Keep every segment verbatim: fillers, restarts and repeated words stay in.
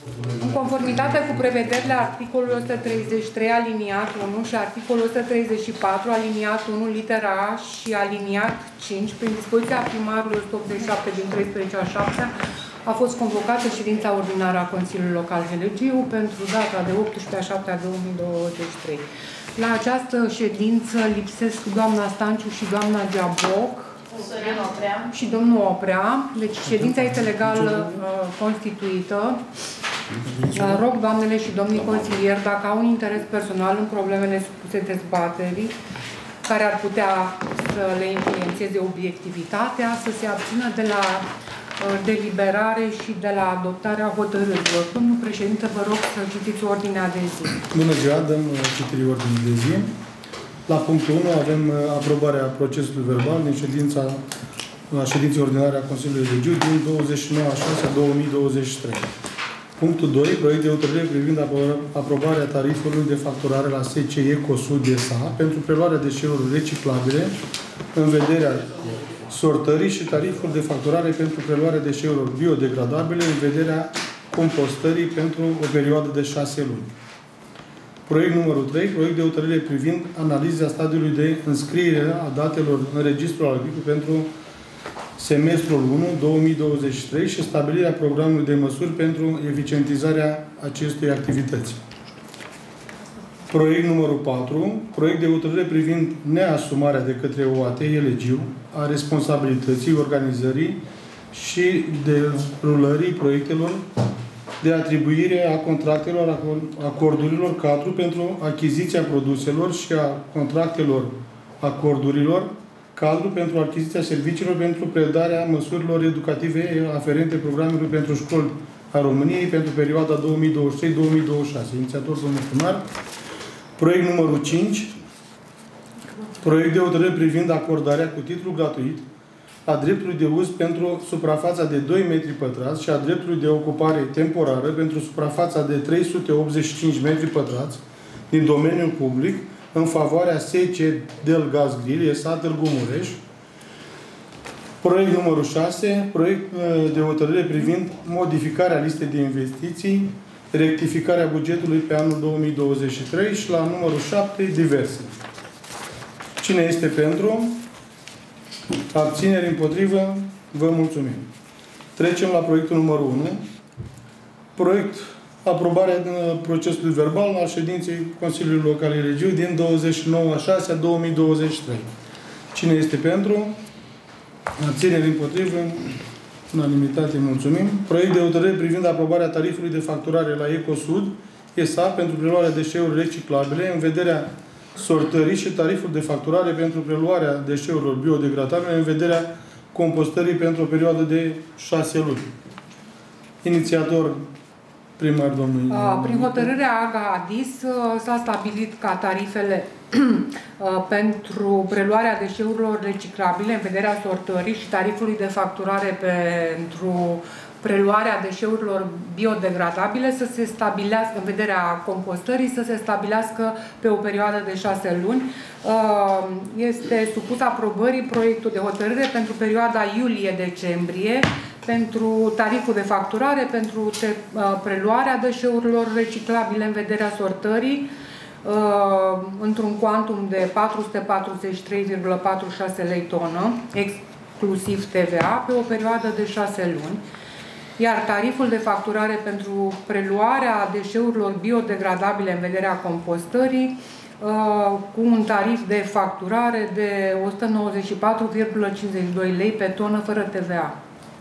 În conformitate cu prevederile articolului o sută treizeci și trei aliniat unu și articolul o sută treizeci și patru aliniat unu litera A și aliniat cinci, prin dispoziția primarului o sută optzeci și șapte din treisprezece a șaptea, a fost convocată ședința ordinară a Consiliului Local Helegiu pentru data de optsprezece a șaptea două mii douăzeci și trei. La această ședință lipsesc doamna Stanciu și doamna Geaboc și domnul Oprea. Deci ședința este legal uh, constituită. Uh, rog doamnele și domnii consilieri, dacă au un interes personal în problemele supuse dezbaterii, care ar putea să le influențeze obiectivitatea, să se abțină de la uh, deliberare și de la adoptarea hotărârilor. Domnul președinte, vă rog să citiți ordinea de zi. Bună ziua, dăm citirii ordinii de zi. La punctul unu avem aprobarea procesului verbal din ședința, la ședința ordinară a Consiliului Helegiu din douăzeci și nouă a șasea două mii douăzeci și trei. Punctul doi. Proiect de hotărâre privind aprobarea tarifului de facturare la S C Ecosud S A pentru preluarea deșeurilor reciclabile în vederea sortării și tariful de facturare pentru preluarea deșeurilor biodegradabile în vederea compostării pentru o perioadă de șase luni. Proiect numărul trei. Proiect de hotărâre privind analiza stadiului de înscriere a datelor în registrul agricol pentru semestrul unu două mii douăzeci și trei și stabilirea programului de măsuri pentru eficientizarea acestei activități. Proiect numărul patru. Proiect de hotărâre privind neasumarea de către O A T Helegiu a responsabilității organizării și derulării proiectelor de atribuire a contractelor, acordurilor cadru pentru achiziția produselor și a contractelor acordurilor cadru pentru achiziția serviciilor pentru predarea măsurilor educative aferente programului pentru școli a României pentru perioada două mii douăzeci și trei două mii douăzeci și șase. Inițiator domnul primar. Proiect numărul cinci. Proiect de hotărâre privind acordarea cu titlu gratuit a dreptului de uz pentru suprafața de doi metri pătrați și a dreptului de ocupare temporară pentru suprafața de trei sute optzeci și cinci metri pătrați din domeniul public în favoarea S C Delgaz Grill, S A Târgu Mureș. Proiect numărul șase. Proiect de hotărâre privind modificarea listei de investiții, rectificarea bugetului pe anul două mii douăzeci și trei și la numărul șapte, diverse. Cine este pentru? Abțineri împotrivă? Vă mulțumim. Trecem la proiectul numărul unu. Proiect aprobarea procesului verbal al ședinței Consiliului Local Helegiu din douăzeci și nouă a șasea două mii douăzeci și trei. Cine este pentru? Abțineri împotrivă? Unanimitate, mulțumim. Proiect de hotărâre privind aprobarea tarifului de facturare la Ecosud S A pentru preluarea deșeurilor reciclabile în vederea sortării și tariful de facturare pentru preluarea deșeurilor biodegradabile în vederea compostării pentru o perioadă de șase luni. Inițiator primar domnul. Prin hotărârea A G A ADIS s-a stabilit ca tarifele pentru preluarea deșeurilor reciclabile în vederea sortării și tarifului de facturare pentru preluarea deșeurilor biodegradabile să se stabilească, în vederea compostării, să se stabilească pe o perioadă de șase luni. Este supus aprobării proiectul de hotărâre pentru perioada iulie-decembrie, pentru tariful de facturare, pentru preluarea deșeurilor reciclabile în vederea sortării, într-un cuantum de patru sute patruzeci și trei virgulă patruzeci și șase lei tonă, exclusiv T V A, pe o perioadă de șase luni. Iar tariful de facturare pentru preluarea deșeurilor biodegradabile în vederea compostării, cu un tarif de facturare de o sută nouăzeci și patru virgulă cincizeci și doi lei pe tonă, fără T V A.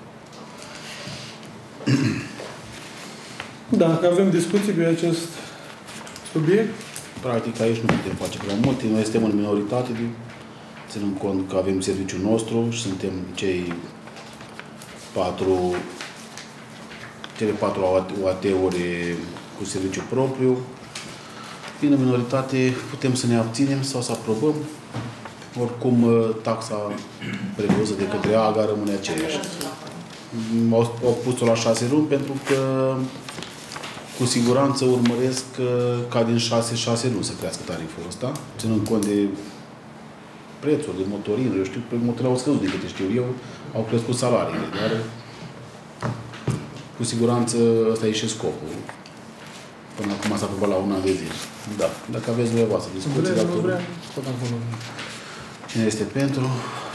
Dacă avem discuții pe acest subiect? Practic, aici nu putem face prea multe. Noi suntem în minoritate, ținând cont că avem serviciul nostru și suntem cei patru, cele patru O A T-uri cu serviciu propriu. Fiind în minoritate, putem să ne abținem sau să aprobăm. Oricum, taxa prevăzută de către A G A rămâne aceeași. Au pus-o la șase luni pentru că cu siguranță urmăresc ca din șase, șase luni să crească tariful ăsta, ținând cont de prețuri, de motorină. Eu știu că motorile au scăzut, de câte știu eu, au crescut salariile, dar cu cu siguranță ăsta e și scopul. Până acum s-a aprobat la un an de zile. Da. Dacă aveți dumneavoastră discuții, dacă... Vrea, tot acolo. Cine este pentru?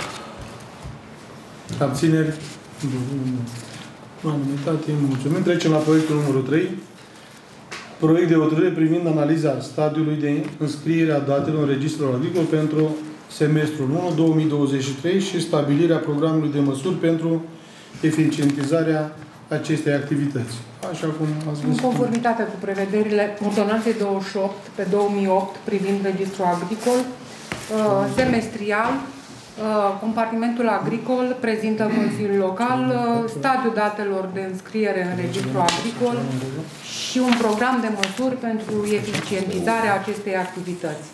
Abțineri? Unanimitate, mulțumim. Trecem la proiectul numărul trei. Proiect de hotărâre privind analiza stadiului de înscriere a datelor în Registrul Agricol pentru semestrul unu două mii douăzeci și trei și stabilirea programului de măsuri pentru eficientizarea acestei activități. Așa cum ați În văzut. conformitate cu prevederile Ordonanței douăzeci și opt pe două mii opt privind Registrul Agricol, uh, semestrial, uh, compartimentul agricol prezintă Consiliul Local uh, stadiul datelor de înscriere în Registrul Agricol și un program de măsuri pentru eficientizarea acestei activități.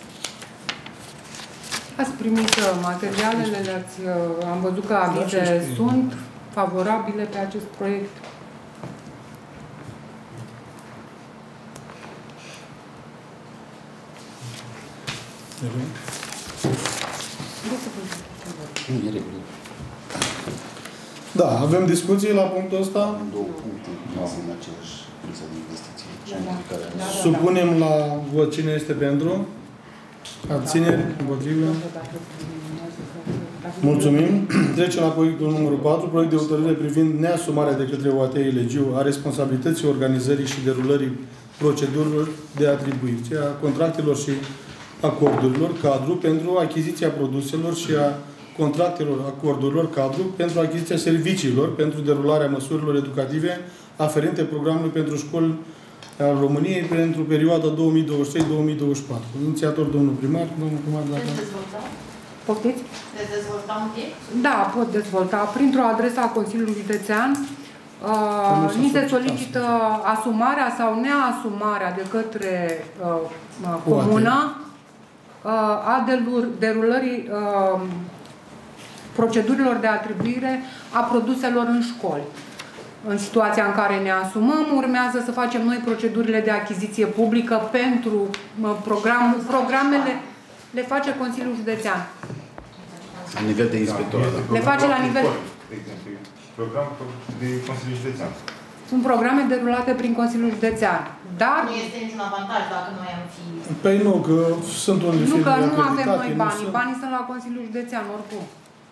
Ați primit uh, materialele, le-ați, uh, am văzut că avize sunt favorabile pe acest proiect. Nu, e regulă. Da, avem discuții la punctul ăsta. Am două puncte, nu sunt în aceeași lista de investiții. Și modificarea. Supunem la vot cine este pentru. Abțineri, împotrivă. Mulțumim. Trecem la proiectul numărul patru, proiect de hotărâre privind neasumarea de către O A T Elegiu a responsabilității organizării și derulării procedurilor de atribuție a contractelor și acordurilor cadru pentru achiziția produselor și a contractelor acordurilor cadru pentru achiziția serviciilor pentru derularea măsurilor educative aferente programului pentru școli al României pentru perioada două mii douăzeci și trei două mii douăzeci și patru. Inițiator domnul primar, domnul primar, dacă... Poftiți? De dezvolta un pic? Da, pot dezvolta. Printr-o adresă a Consiliului Județean, uh, ni se solicită asumarea sau neasumarea de către uh, comună uh, a derulării uh, procedurilor de atribuire a produselor în școli. În situația în care ne asumăm, urmează să facem noi procedurile de achiziție publică pentru uh, program, programele, le face Consiliul Județean. La nivel de inspectorat. Da. Le face la nivel... De exemplu, program de Consiliul Județean. Sunt programe derulate prin Consiliul Județean. Dar... Nu este niciun avantaj dacă noi am fi... Păi nu, că sunt unde Nu, că firme nu avem acreditate, noi nu banii. sunt. Banii sunt la Consiliul Județean, oricum.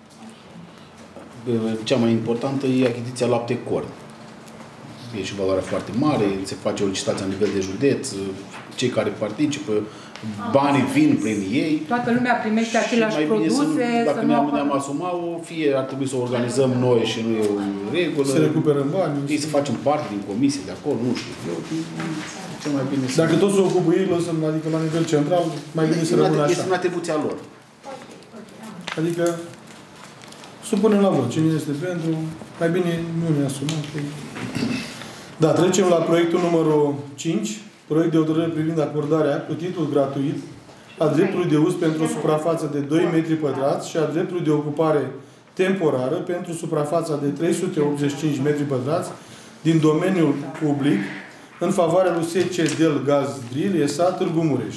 Cea mai importantă e achiziția lapte corn. E și valoare foarte mare, se face o licitație la nivel de județ, cei care participă, banii vin prin ei. Toată lumea primește aceleași mai bine produse. Să, dacă ne-am ne asumat-o, fie ar trebui să o organizăm noi și nu e o regulă. Să recuperăm bani. Fie să facem parte din comisie de acolo, nu știu. Eu, cel mai bine Dacă toți se ocupă ei, lăsăm, adică la nivel central, mai bine să rămână așa. Este în atribuția lor. Adică supunem la vot. Cine este pentru? Mai bine nu ne asumăm. Da, trecem la proiectul numărul cinci. Proiect de hotărâre privind acordarea cu titlu gratuit a dreptului de uz pentru o suprafață de doi metri pătrați și a dreptului de ocupare temporară pentru suprafața de trei sute optzeci și cinci metri pătrați din domeniul public în favoarea lui S C Del Gaz Drill S A Târgu Mureș.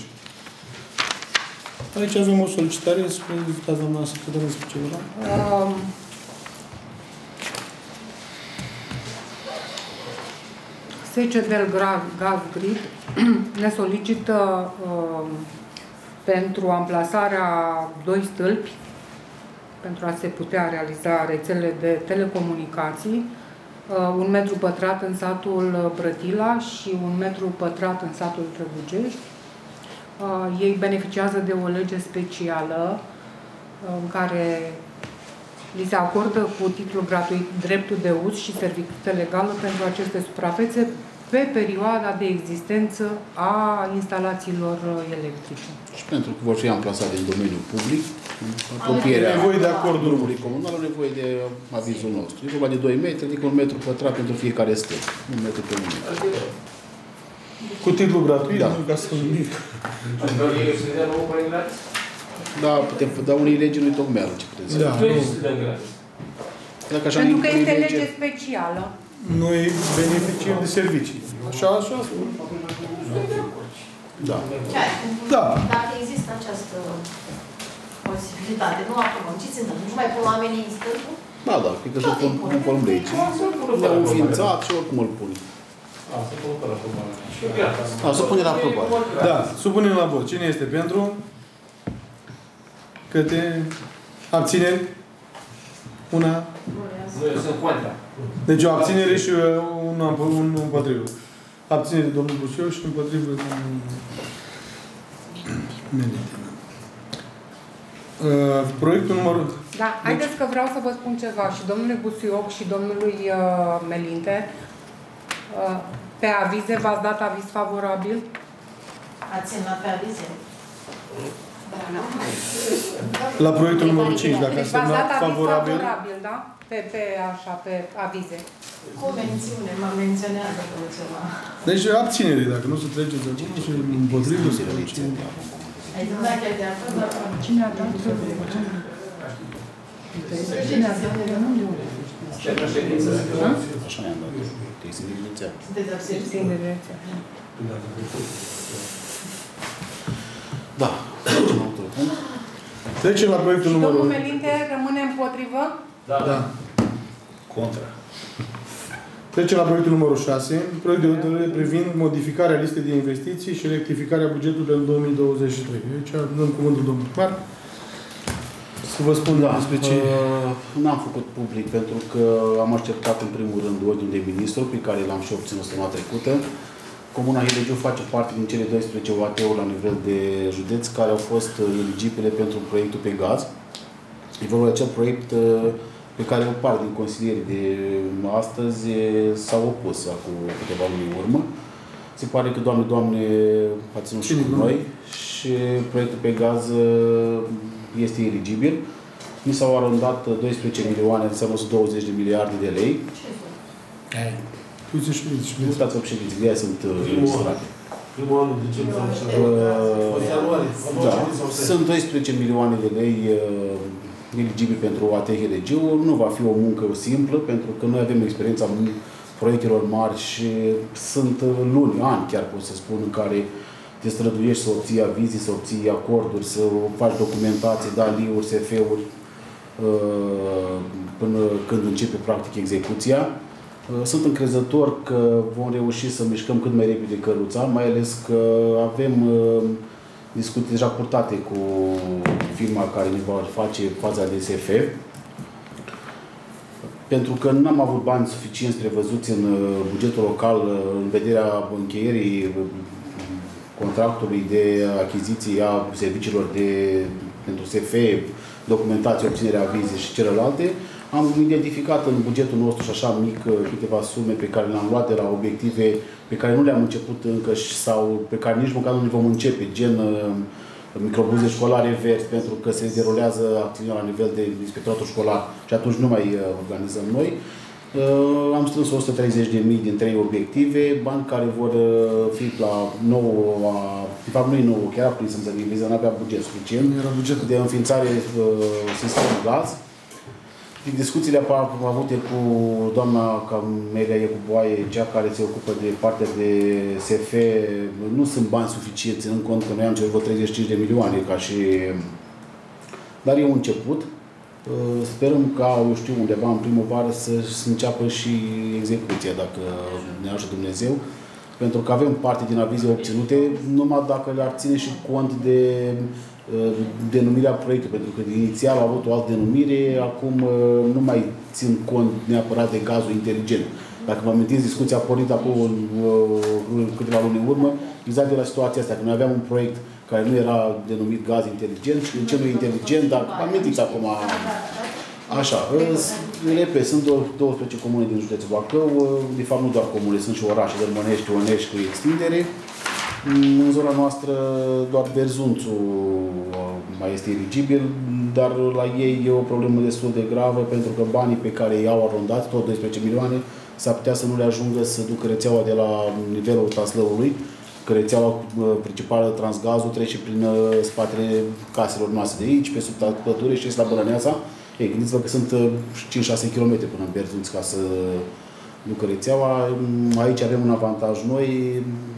Aici avem o solicitare, spune doamna secretară despre ceva. Um, S C Del Gaz Grid ne solicită um, pentru amplasarea doi stâlpi pentru a se putea realiza rețele de telecomunicații, uh, un metru pătrat în satul Brătila și un metru pătrat în satul Trăbugești. Uh, ei beneficiază de o lege specială uh, în care li se acordă cu titlu gratuit dreptul de uz și serviciu legală pentru aceste suprafețe pe perioada de existență a instalațiilor electrice. Și pentru că vor fi amplasate în domeniul public, apropierea nevoie de acordul drumului comunal, au nevoie de avizul nostru. E vorba de doi metri, adică un metru pătrat pentru fiecare stâlp. Un metru pe un metru. Cu titlu gratuit, Da. nu ca să nimic. Da, putem, dar unii legi nu-i tocmeală, ce puteți să Da, nu. Dacă așa Pentru nu că impune este lege- lege specială. Noi beneficiem de servicii. Așa, așa spun. Da. Chiar, Da. dacă există această posibilitate, nu acum, ce se întâmplă? Nu mai pun oamenii în stâlpul? Da, da, cred că să pun un column de aici. Le-au înființat și oricum îl pun. Da, să pune la aprobare. Da, supunem la vot. Cine este pentru? Câte? Abțineri? Una? Nu, eu sunt contra. Deci o abținere și un, un împotrivă. Abținere domnul Bușeu și împotrivă domnul Melinte. Uh, proiectul numărul... Da, haideți că vreau să vă spun ceva și domnului Busuioc și domnului uh, Melinte. Uh, pe avize v-ați dat aviz favorabil? Ați semnat pe avize? La proiectul numărul cinci, dacă Deci ați v-ați dat semnat aviz favorabil... favorabil, da? Pe, pe, așa, pe avize. Cu mențiune, mă menționează pe ceva. Deci abținere, dacă nu se treceți acum și împotrivă se trece. Ai zis dacă e de acord, dar... Cine a dat? Cine a dat? Așa ne-am dat. Te sunt din direcția. Sunteți absenți? Țin de direcția. Da. Trecem la proiectul Și numărul... domnul Melinte rămâne împotrivă? Da. Da. Contra. Trecem la proiectul numărul șase. Proiect de hotărâre privind modificarea listei de investiții și rectificarea bugetului pentru două mii douăzeci și trei. Aici dăm cuvântul domnului primar. Să vă spun Da, despre ce... uh, n-am făcut public pentru că am așteptat în primul rând ordinul de ministru pe care l-am și obținut săptămâna trecută. Comuna Hilegiu face parte din cele doisprezece O A T-uri la nivel de județ care au fost eligibile pentru proiectul pe gaz. E vorba de acel proiect pe care o parte din consilierii de astăzi s-au opus acum câteva luni în urmă. Se pare că, Doamne, Doamne, a ținut și cu noi și proiectul pe gaz este eligibil. Mi s-au arondat doisprezece milioane, înseamnă o sută douăzeci de miliarde de lei. Uite și uite și uite. Uitați-vă președinții, de aia sunt ilustrate. Primul an de ce Da, sunt doisprezece milioane de lei uh, eligibili pentru A T Hilegiu. Nu va fi o muncă simplă, pentru că noi avem experiența proiectelor mari și sunt luni, ani chiar pot să spun, în care te străduiești să obții avizii, să obții acorduri, să faci documentație, daliuri, S F-uri, uh, până când începe practic execuția. Sunt încrezător că vom reuși să mișcăm cât mai repede căruța, mai ales că avem discuții deja purtate cu firma care ne va face faza de S F. Pentru că nu am avut bani suficienți prevăzuți în bugetul local în vederea încheierii contractului de achiziție a serviciilor de, pentru S F, documentație, obținerea avize și celelalte. Am identificat în bugetul nostru și așa mic câteva sume pe care le-am luat de la obiective pe care nu le-am început încă sau pe care nici măcar nu le vom începe, gen microbuze școlare verzi, pentru că se derulează acțiunea la nivel de inspectoratul școlar și atunci nu mai organizăm noi. Am strâns o sută treizeci de mii din trei obiective, bani care vor fi la nouă, de fapt nu e nouă, chiar prins să diviză, n-avea buget suficient, de înființare sistemului gaz. Din discuțiile avute cu doamna Camelia Iecuboaie, cea care se ocupă de partea de S F, nu sunt bani suficienți, ținând cont că noi am cerut treizeci și cinci de milioane, ca și... dar e un început. Sperăm ca, eu știu, undeva în primăvară să înceapă și execuția, dacă ne ajută Dumnezeu, pentru că avem parte din avize obținute, numai dacă le-ar ține și cont de denumirea proiectului, pentru că inițial a avut o altă denumire, acum nu mai țin cont neapărat de gazul inteligent. Dacă vă amintiți, discuția a pornit acum în câteva luni în urmă, exact de la situația asta, că noi aveam un proiect care nu era denumit gaz inteligent și de ce nu e inteligent, dar vă amintiți acum. Așa, repet, sunt douăsprezece comune din județul Bacău, de fapt nu doar comune, sunt și orașe, Dărmănești, Onești cu extindere. În zona noastră doar Berzunțul mai este eligibil, dar la ei e o problemă destul de gravă, pentru că banii pe care i-au arondat, tot doisprezece milioane, s-ar putea să nu le ajungă să ducă rețeaua de la nivelul Taslăului, că rețeaua principală Transgazul trece prin spatele caselor noastre de aici, pe sub pădure și la Bălăneasa. Ei, gândiți-vă că sunt cinci șase kilometri până în Berzunț ca să ducă rețeaua. Aici avem un avantaj noi.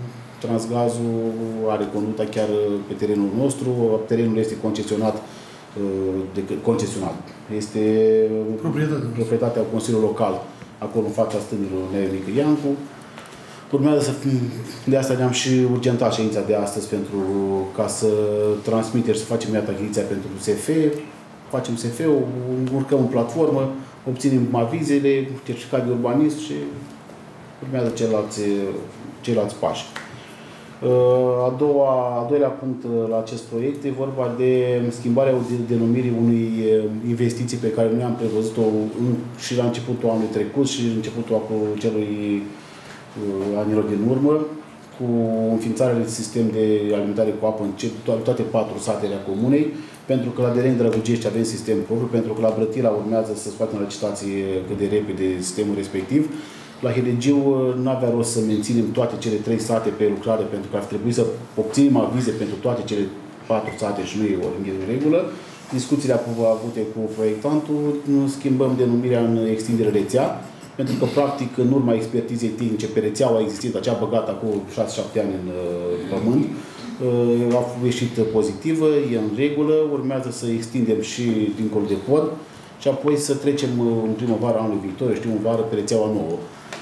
Transgazul are conducta chiar pe terenul nostru. Terenul este concesionat de concesionat. Este proprietatea, proprietatea Consiliului Local, acolo în fața stângilor Neelică Iancu. Urmează să fim, de asta ne-am și urgentat ședința de astăzi pentru ca să transmitem și să facem iată achiziția pentru S F, facem S F-ul, urcăm în platformă, obținem avizele, certificat de urbanism și urmează ceilalți, ceilalți pași. A doua, al doilea punct la acest proiect e vorba de schimbarea denumirii unei investiții pe care noi am prevăzut-o și la începutul anului trecut și la începutul celui anilor din urmă, cu înființarea unui sistem de alimentare cu apă în toate patru satele comunei, pentru că la Dereni Drăgugești avem sistem propriu, pentru că la Brătila urmează să scoatem la licitație cât de repede sistemul respectiv. La Helegiu nu avea rost să menținem toate cele trei sate pe lucrare, pentru că ar trebui să obținem avize pentru toate cele patru sate și nu e o în regulă. Discuțiile avute cu proiectantul, schimbăm denumirea în extindere rețea, pentru că, practic, în urma expertizei tehnice pe rețeaua existentă, acea băgată acum șase șapte ani în pământ, a ieșit pozitivă, e în regulă, urmează să extindem și dincolo de pod și apoi să trecem în primăvara anului viitor, știu, în vară, pe rețeaua nouă.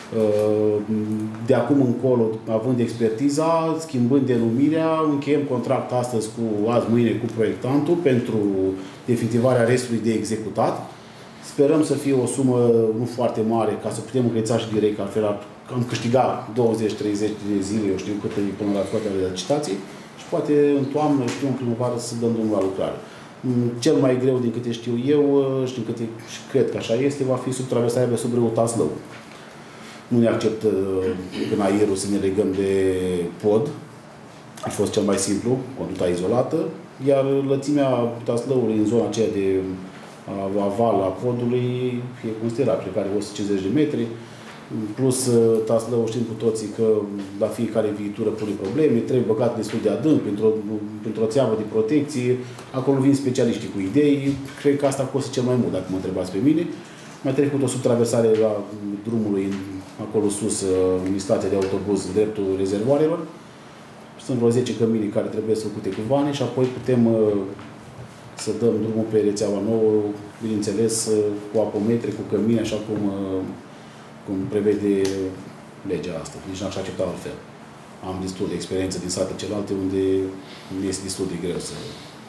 De acum încolo, având expertiza, schimbând denumirea, încheiem contract astăzi cu azi, mâine, cu proiectantul pentru definitivarea restului de executat. Sperăm să fie o sumă nu foarte mare, ca să putem încreța și direct, altfel am câștigat douăzeci treizeci de zile, eu știu cât e până la scoaterea de licitații, și poate în toamnă, știu, în primăvară să dăm drumul la lucrare. Cel mai greu, din câte știu eu, și din câte și cred că așa este, va fi sub traversarea de sub râul Taslău. Nu ne acceptă în aerul să ne legăm de pod. A fost cel mai simplu, conduta izolată, iar lățimea Taslăului în zona aceea de aval a podului e considerabil, care o sută cincizeci de metri. Plus, Taslăul știm cu toții că la fiecare viitură pune probleme, trebuie băgat destul de adânc, printr-o, printr-o țeavă de protecție. Acolo vin specialiștii cu idei. Cred că asta costă cel mai mult, dacă mă întrebați pe mine. Mai trecut o subtraversare la drumului, acolo sus, în stația de autobuz, în dreptul rezervoarelor. Sunt vreo zece cămini care trebuie să făcute cu vane și apoi putem să dăm drumul pe rețeaua nouă, bineînțeles, cu apometre, cu cămini, așa cum, cum prevede legea asta. Nici n-aș accepta altfel. Am destul de experiență din satele celelalte, unde este destul de greu să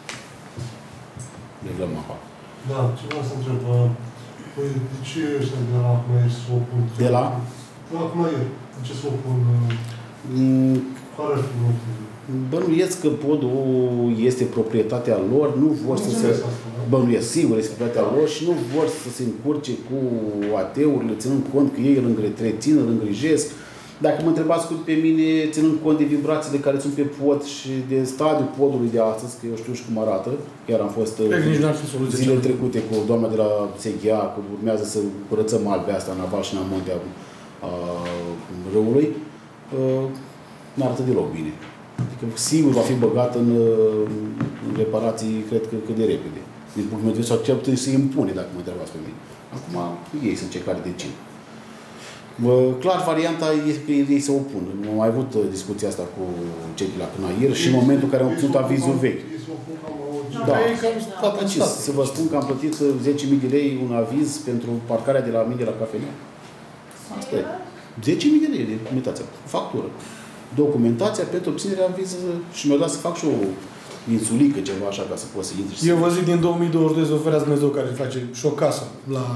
reglăm apa. Da, ce vreau să întreb. Păi, de ce ăștia de la Acmaier se opun? De la? De la Acmaier. De ce se opun? Mm. Care ar fi motivul? Bănuiesc că podul este proprietatea lor, nu vor să se... Bănuiesc, sigur, este proprietatea lor și nu vor să se încurce cu ateurile, ținând cont că ei îl întrețin, îl îngrijesc. Dacă mă întrebați pe mine, ținând cont de vibrațiile care sunt pe pod și de stadiul podului de astăzi, că eu știu și cum arată, chiar am fost zilele trecute cu doamna de la S G A, că urmează să curățăm albe asta în aval și în amonte a, a râului, nu arată deloc bine. Adică sigur va fi băgat în, în reparații, cred că cât de repede. Din punctul meu de vedere, sau cel puțin se impune, dacă mă întrebați pe mine. Acum, ei sunt cei care decid. Clar, varianta este că ei se opun. Am mai avut discuția asta cu cei de la Cnaier și în momentul în care am obținut avizul vechi. Da, să vă spun că am plătit zece mii de lei un aviz pentru parcarea de la mine de la cafenea. Asta e. zece mii de lei de documentația, factură. Documentația pentru obținerea avizului și mi-au dat să fac și o insulică, ceva așa, ca să pot să intri. Eu vă zic, din două mii douăzeci și doi să ofereați Dumnezeu care face și o casă la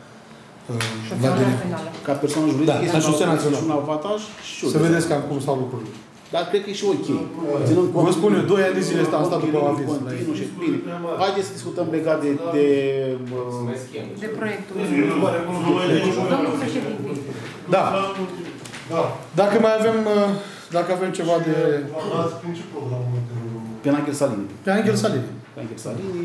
ca persoană juridică, da, este un, un avantaj și să vedeți cam cum stau lucrurile. Dar cred că e și ok. Vă spun eu, doi ani de zile am stat după aviz. Bine. Haideți să discutăm legat de... De, de proiectul. Domnul președinte. Da. Dacă mai avem, dacă avem ceva de... Prin ce programul? Pe Angel Salini. Pe Angel Salini. Pe Angel Salini.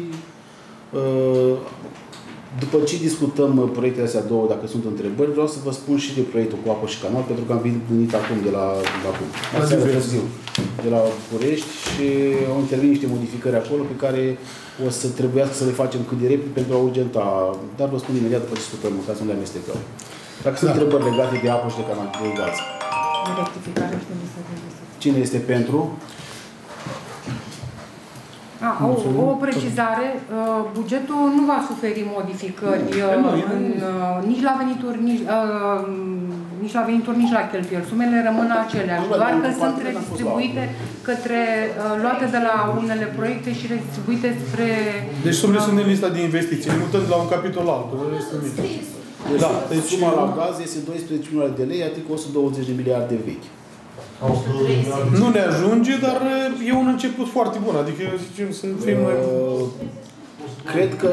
După ce discutăm proiectele astea două, dacă sunt întrebări, vreau să vă spun și de proiectul cu apă și canal, pentru că am venit acum de la, de la, de la București și au intervenit niște modificări acolo pe care o să trebuiască să le facem cât de repede pentru a urgenta. Dar vă spun imediat după ce discutăm, ca să nu le amestecăm. Dacă sunt da. întrebări legate de apă și de canal, de gaz. Rectificare. Cine este pentru? A, o, o precizare, bugetul nu va suferi modificări nu, în, nici la venituri, nici, uh, nici la venituri, nici la cheltuieli. Sumele rămân aceleași, doar că sunt redistribuite către, uh, luate de la unele proiecte și redistribuite spre... Deci sumele sunt în lista de investiții, le mutăm de la un capitol la altul. Deci, da, deci suma la gaz este doisprezece milioane de lei, adică o sută douăzeci de miliarde vechi. Nu ne ajunge, dar e un început foarte bun. Adică zicem să fim mai... Uh, cred că...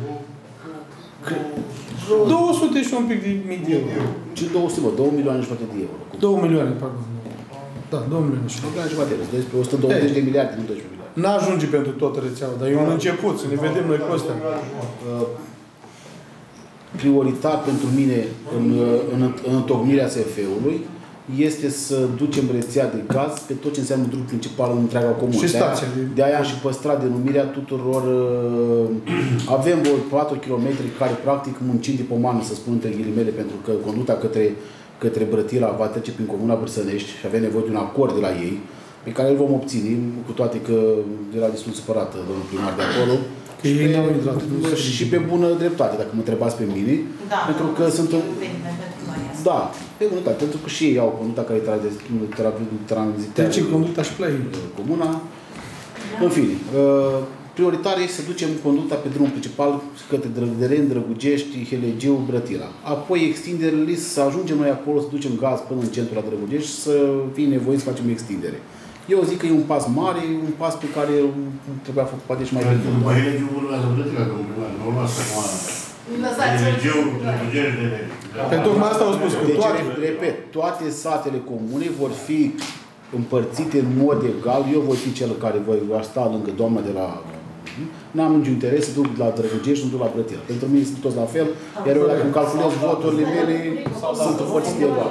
două sute și un pic de mii de euro. Ce două sute, bă? două milioane și jumătate de euro. două milioane, pardon. Da, două milioane și două milioane și jumătate de euro. Despre o sută douăzeci de miliarde, nu doisprezece miliarde. N-ajunge pentru toată rețeaua, dar e un început, să ne vedem noi cu astea. Uh, prioritar pentru mine în, în, în întocmirea S F-ului este să ducem rețea de gaz pe tot ce înseamnă drumul principal în întreaga comună. Și stația. De aia am și păstrat denumirea tuturor. Avem vreo patru kilometri care practic muncim de pomană, să spun între ghilimele, pentru că conducta către, către Brătila va trece prin comuna Bârsănești și avem nevoie de un acord de la ei, pe care îl vom obține, cu toate că era destul supărat domnul primar de acolo. Că ei n-au intrat. Și pe bună dreptate, dacă mă întrebați pe mine. Da, pentru că sunt... Da, pe bună dreptate, pentru că și ei au conducta care tranzitează Trece conducta și play. comuna. În fine, prioritar este să ducem conducta pe drumul principal către Drăgderen, Drăgugești, Helegiu, Brătila. Apoi extinderile, să ajungem noi acolo, să ducem gaz până în centrul la Drăgugești și să fie nevoie să facem extindere. Eu zic că e un pas mare, un pas pe care trebuia făcut poate și mai bine. După Helegiu urmează Brătila, domnul primar, nu urmează acum Helegiu, Drăgugeri de lei. Pe tocmai asta au spus că deci, toate... repet, toate satele comune vor fi împărțite în mod egal. Eu voi fi cel care voi sta lângă doamna de la... N-am niciun interes să duc la Drăgugești și nu duc la Brătila. Pentru mine sunt toți la fel, iar eu dacă îmi calculez voturile mele, sunt împărțite egal.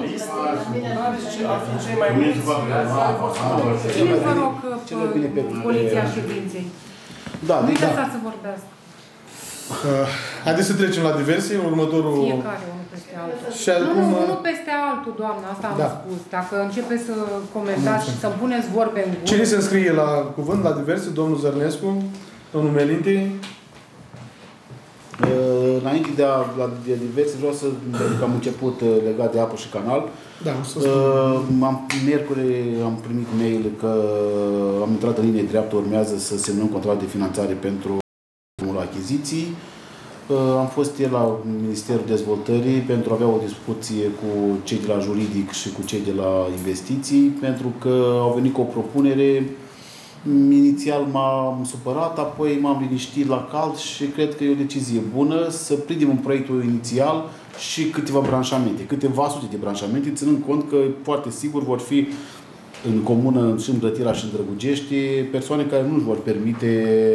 Cine vă rog poliția ședinței? Da, nu deci da. să vorbească. Uh, haideți să trecem la diverse, următorul... Fiecare, unul peste altul. Și acum... Nu, nu, unul peste altul, doamna, asta am da. spus. Dacă începeți să comentați și să-mi puneți vorbe în gură... Cine se înscrie la cuvânt, la diverse? Domnul Zărnescu, domnul Melinte? Uh, înainte de, a, la, de diverse, vreau să că am început uh, legat de apă și canal. Da, o să uh, am, miercuri am primit mail că am intrat în linie dreaptă, urmează să semnăm contract de finanțare pentru achiziții. Am fost ieri la Ministerul Dezvoltării pentru a avea o discuție cu cei de la juridic și cu cei de la investiții, pentru că au venit cu o propunere. Inițial m-am supărat, apoi m-am liniștit la cald și cred că e o decizie bună să prindem în proiectul inițial și câteva branșamente, câteva sute de branșamente, ținând cont că foarte sigur vor fi în comună și în Brătila și în Drăgugești persoane care nu își vor permite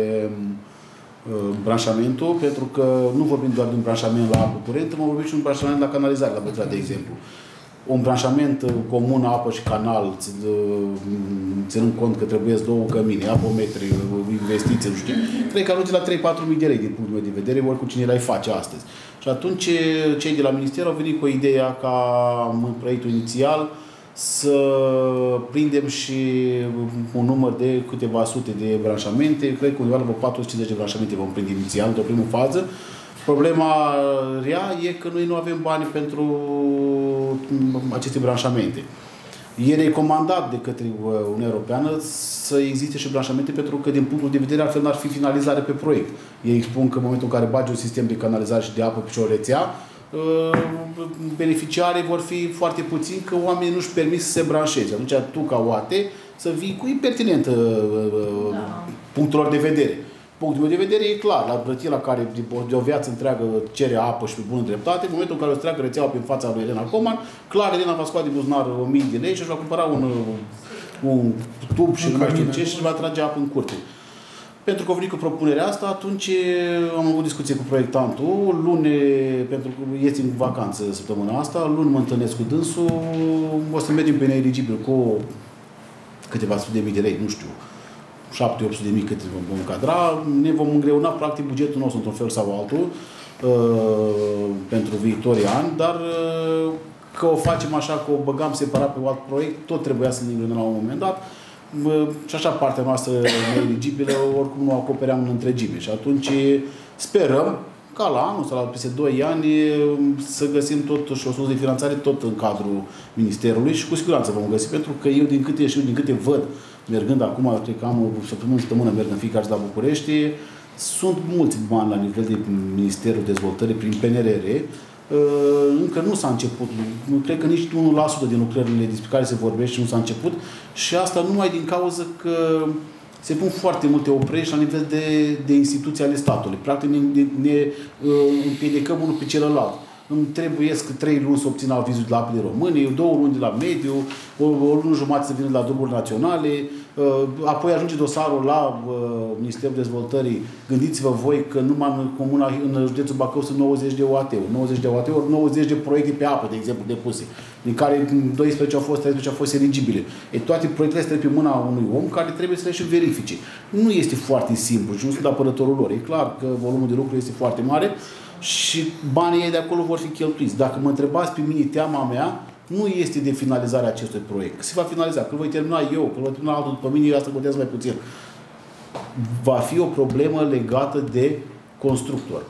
branșamentul, pentru că nu vorbim doar de un branșament la apă curentă, mă vorbim și un branșament la canalizare, la Brătila, de exemplu. Un branșament comun, apă și canal, ținând cont că trebuie două cămine, apometri, investiții, nu știu, cred că ajunge la trei-patru mii de lei din punctul meu de vedere, oricum cine l-ai face astăzi. Și atunci cei de la Minister au venit cu ideea ca în proiectul inițial să prindem și un număr de câteva sute de branșamente, cred că undeva la patru sute cincizeci de branșamente vom prinde inițial, într-o primă fază. Problema rea e că noi nu avem bani pentru aceste branșamente. E recomandat de către Uniunea Europeană să existe și branșamente, pentru că din punctul de vedere altfel n-ar fi finalizare pe proiect. Ei spun că în momentul în care bagi un sistem de canalizare și de apă și o rețea, beneficiarii vor fi foarte puțini, că oamenii nu-și permit să se branșeze. Atunci tu, ca O A T, să vii cu impertinent da. punctul lor de vedere. Punctul meu de vedere e clar. La Brătila, care de o viață întreagă cere apă și pe bună dreptate, în momentul în care o să treacă rețeaua prin fața lui Elena Coman, clar, Elena va scoate din buzunar o mie de lei și își va cumpăra un, un tub și nu mai știu ce și își va trage apă în curte. Pentru că au venit cu propunerea asta, atunci am avut discuție cu proiectantul. Luni, pentru că este în vacanță săptămâna asta, luni mă întâlnesc cu dânsul, o să mergem pe neeligibil cu câteva sute de mii de lei, nu știu, șapte opt sute de mii cât vom încadra. Ne vom îngreuna practic bugetul nostru într-un fel sau altul uh, pentru viitorii ani, dar uh, că o facem așa, că o băgam separat pe un alt proiect, tot trebuia să ne îngreunăm la un moment dat. și așa partea noastră neeligibilă, oricum nu acopeream în întregime. Și atunci sperăm ca la anul sau la peste doi ani să găsim totuși o sursă de finanțare tot în cadrul Ministerului și cu siguranță vom găsi, pentru că eu din câte știu, din câte văd, mergând acum, cred că am o săptămână, săptămână merg în fiecare zi la București, sunt mulți bani la nivel de Ministerul Dezvoltării prin P N R R. Încă nu s-a început. Nu cred că nici unu la sută din lucrările despre care se vorbește nu s-a început și asta numai din cauza că se pun foarte multe oprești la nivel de, de instituții ale statului. Practic ne, ne, ne împiedicăm unul pe celălalt. Îmi trebuiesc trei luni să obțin avizul de la apele române, două luni de la mediu, o, o lună jumătate să vină la drumuri naționale, apoi ajunge dosarul la Ministerul Dezvoltării. Gândiți-vă voi că numai în comuna, în județul Bacău sunt nouăzeci de O A T-uri, nouăzeci de O A T-uri, nouăzeci de proiecte pe apă, de exemplu, depuse, din care doisprezece au fost, treisprezece au fost eligibile. E, toate proiectele astea pe mâna unui om care trebuie să le și verifice. Nu este foarte simplu și nu sunt apărătorul lor. E clar că volumul de lucru este foarte mare și banii ei de acolo vor fi cheltuiți. Dacă mă întrebați pe mine, teama mea nu este de finalizarea acestui proiect. Se va finaliza. Că voi termina eu, că voi termina altul după mine, asta contează mai puțin. Va fi o problemă legată de constructor.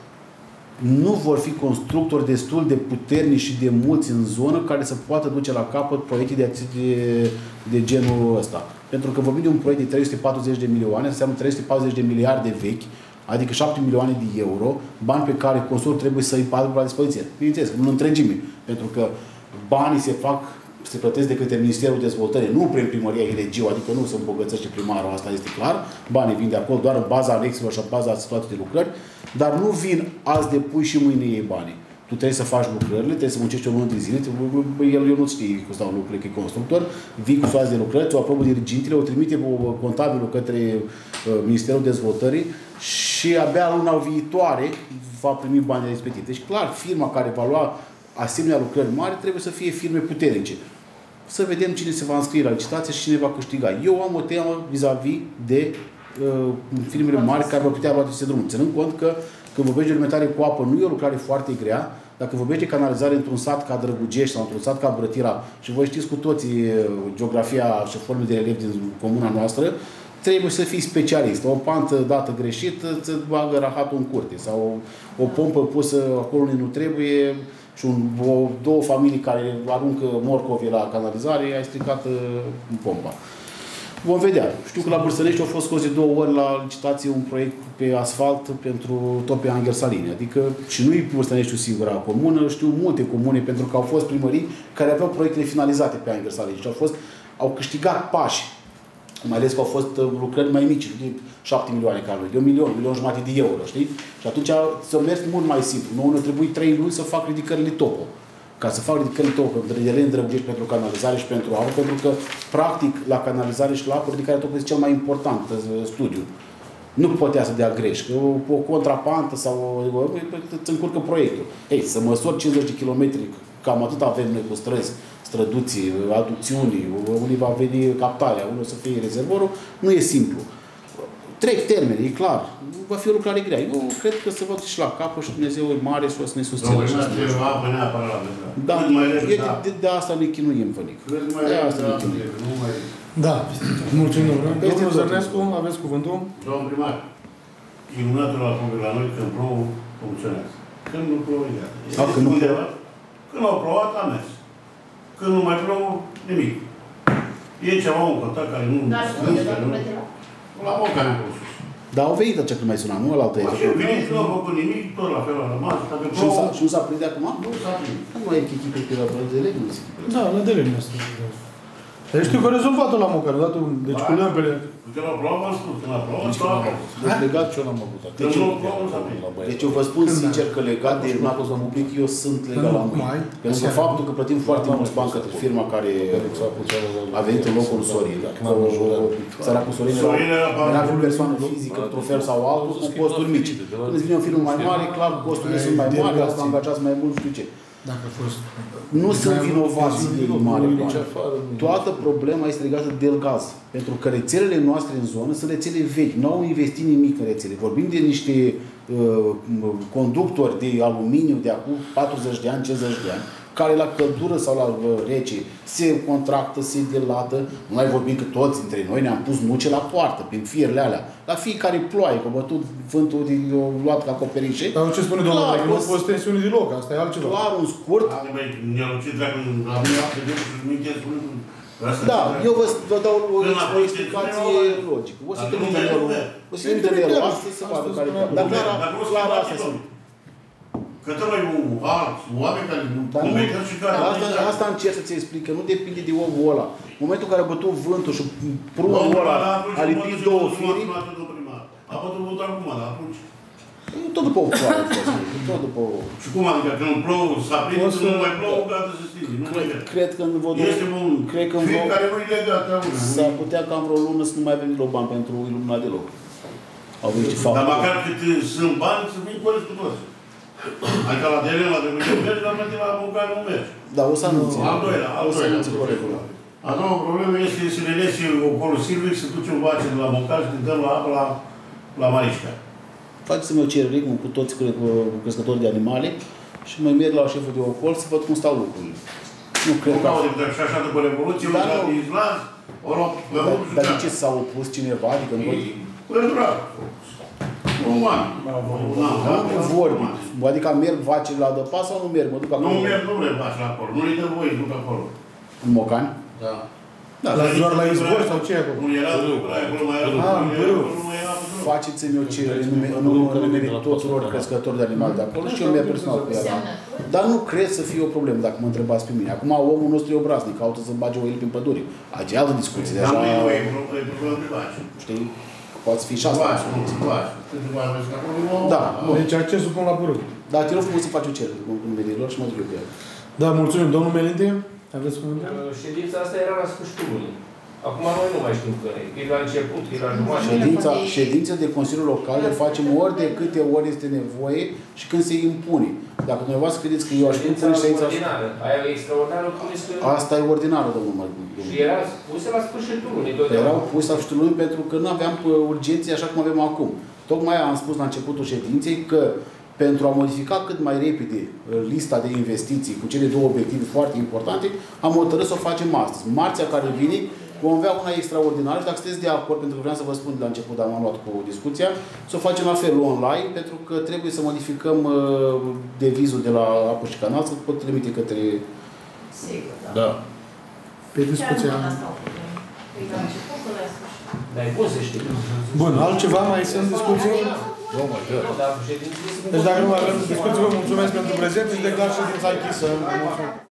Nu vor fi constructori destul de puternici și de mulți în zonă care să poată duce la capăt proiecte de, de, de genul ăsta. Pentru că vorbim de un proiect de trei sute patruzeci de milioane, înseamnă trei sute patruzeci de miliarde vechi, adică șapte milioane de euro, bani pe care constructorul trebuie să îi padă la dispoziție. Bineînțeles, în întregime. Pentru că banii se fac, se plătesc de către Ministerul Dezvoltării, nu prin primăria Hilegiu, adică nu se îmbogățește primarul, asta este clar. Banii vin de acolo doar în baza anexelor și în baza situației de lucrări, dar nu vin azi de pui și mâine iei banii. Tu trebuie să faci lucrările, trebuie să muncești o lună de zile, el eu nu știi cum stau lucrurile, că e constructor, vii cu soazi de lucrări, ți-o aprobă dirigintele, o trimite contabilul către uh, Ministerul Dezvoltării și abia luna viitoare va primi banii respectivi. Deci clar, firma care va lua asemenea lucrări mari trebuie să fie firme puternice. Să vedem cine se va înscrie la licitație și cine va câștiga. Eu am o temă vis-a-vis de uh, firmele mari care vor putea lua aceste drumuri. Ținând cont că când vorbești de alimentare cu apă, nu e o lucrare foarte grea. Dacă vorbești de canalizare într-un sat ca Drăgugești sau într-un sat ca Brătira, și voi știți cu toții geografia și formele de relief din comuna noastră, trebuie să fii specialist. O pantă dată greșit îți bagă rahatul în curte. Sau o pompă pusă acolo unde nu trebuie și un, o, două familii care aruncă morcovi la canalizare, ai stricat în pompa. Vom vedea. Știu că la Bârsănești au fost scos de două ori la licitație un proiect pe asfalt pentru tot pe Anghersalini. Adică și nu-i Bârsăneștiul singura comună, știu multe comune pentru că au fost primării care aveau proiectele finalizate pe Anghersalini și au fost, au câștigat pași. Mai ales că au fost lucrări mai mici, de șapte milioane ca noi, de un milion, un milion jumate de euro, știi? Și atunci s-a mers mult mai simplu. Nouă ne-a trebuit trei luni să fac ridicările topo. Ca să fac ridicările topo, între ele îndrăbugești pentru canalizare și pentru apă, pentru că, practic, la canalizare și la apă, ridicarea topo este cel mai important studiu. Nu putea să dea greș, că o, o contrapantă sau îți încurcă proiectul. Ei, să măsori cincizeci de kilometri, cam atât avem noi cu străzi, străduții, aducțiuni, unii va veni captarea, unul să fie rezervorul, nu e simplu. Trec termene, e clar. Va fi o lucrare grea. Eu cred că se va duce și la capă și Dumnezeu e mare și o să ne susțină. Da, de, de, de asta ne chinuim, Vănic. De asta ne chinuim. Da. Mulțumim, domnule. Domnul Zărnescu, aveți cuvântul. Domnul primar, iluminatul la pompe la noi, când plouă, funcționează. Când nu plouă, iată. Când au plouat, a mers. Când nu mai plouă, nimic. E ceva un contact care nu... Dar unde, domnule de la? La Boca ne-am pus. Dar au venit acea când mai suna, nu la altă etapă. Și venit, nu au făcut nimic, tot la fel a rămas. Și nu s-a prins de acum? Nu s-a prins. Nu mai e chichipe pe la de leg, nu se Da, la de leg asta. Deci știu că a rezolvat-o la Moca, dat un... Deci cu lămpele... Când a plouat, v-am spus, când a plouat, s-a avut. Legat și eu n-am avut. Deci nu plouă, nu s-a prins. Deci eu vă spun sincer că legat de iluminatul public, eu sunt legal la mâini. Pentru că faptul că plătim foarte mulți bani către firma care a venit în locul Sorin. Săracul Sorin era o persoană fizică, într-un fel sau altul, cu costuri mici. Când îți vine o firmă mai mare, clar, costurile sunt mai mari, asta angajați mai mult, nu știu ce. Dacă a fost... Nu sunt vinovați ei mare bani. Toată problema este legată de gaz. Pentru că rețelele noastre în zonă sunt rețele vechi. Nu au investit nimic în rețele. Vorbim de niște uh, conductori de aluminiu de acum patruzeci de ani, cincizeci de ani, care la căldură sau la uh, rece se contractă, se dilată. Nu mai vorbim că toți dintre noi ne-am pus nuce la poartă, prin fierele alea. La fiecare ploaie, că bătut vântul din luat ca acoperișe. Dar ce spune domnul, că nu poți tensiune deloc, asta e altceva. Clar, un scurt. Da, eu vă, vă dau o, o explicație logică. O să trimite mail-ul, o să trimite mail-ul astăzi să vadă care e. Dar clar, clar asta sunt. Că trebuie alți oameni care nu și care... Asta, asta încerc să-ți explic, că nu depinde de omul ăla. În momentul în care a bătut vântul și prunul ăla a lipit două firi... A putut vântul acum, dar atunci... Tot după o ploaie, tot după o... Și cum adică, că nu plouă, s-a prins, nu mai plouă, gata să stinge. Cred că în vreo... Este un fir care nu-i legat. S-ar putea ca în vreo lună să nu mai avem deloc bani pentru iluminat deloc. Au venit și faptul. Dar măcar cât sunt bani, să vin corect cu toți. Adică la teren, la trebuie să mergi, la plătit la mâncare nu mergi. Da, o să anunțe. Al doilea, al doilea. A doua problemă este să ne lese ocolul silvic, să ducem vace de la mâncare și dăm la apă la, la Marișca. Faceți-mi o cerere cu toți crescători de animale și mă merg la șeful de ocol să văd cum stau lucrurile. Nu cred că... Și așa după Revoluție, nu s-a din Island, o rog, dar de ce s-a opus cineva? Adică nu... Cultural. Roman. Nu vorbi. Adică merg vacile la adăpost sau nu merg? Mă duc acolo? Nu merg, nu merg vaci la acolo. Nu le dă voie să duc acolo. În Mocani? Da. Doar la izvor sau ce e acolo? Nu era acolo, mai era... Faceți-mi o cerere în numele tuturor crescători de animale de acolo și eu merg personal cu ea. Dar nu cred să fie o problemă dacă mă întrebați pe mine. Acum omul nostru e obraznic, caută să bage o el prin pădure. Aici e altă discuție. Dar nu e voie, e problemă de vaci. Știi? Poate fi și asta. Vaci, nu, vaci. Da. Deci accesul până la pârâu. Da, te rog frumos să faci o cerere cu numele și mă duc eu pe el. Da, mulțumim. Domnul Melinte, aveți cuvântul? Ședința asta era la sfârșitul lunii. Acum noi nu mai știm care e. E la început, e la jumătate. Ședința, ședința de Consiliul Local le facem ori de câte ori este nevoie și când se impune. Dacă dumneavoastră credeți că eu aș ședința impune ședința... ordinară. Aia e extraordinară, puneți că... Asta e ordinară, domnul Mărgul. Și era puse la sfârșitul lunii. Erau puse la sfârșitul lunii pentru că nu aveam urgențe așa cum avem acum. Tocmai am spus la începutul ședinței că pentru a modifica cât mai repede lista de investiții cu cele două obiective foarte importante, am hotărât să o facem astăzi. Marțea care vine, vom avea una extraordinară și dacă sunteți de acord, pentru că vreau să vă spun de la început, dar m-am luat cu discuția, să o facem la fel online, pentru că trebuie să modificăm uh, devizul de la Apă și Canal, să pot trimite către... Sigur, da. Da. Pe discuția... Dar e bun să știi. Bun, altceva mai sunt discuții? Deci dacă nu mai avem discuții, vă mulțumesc pentru prezență și declar ședința închisă.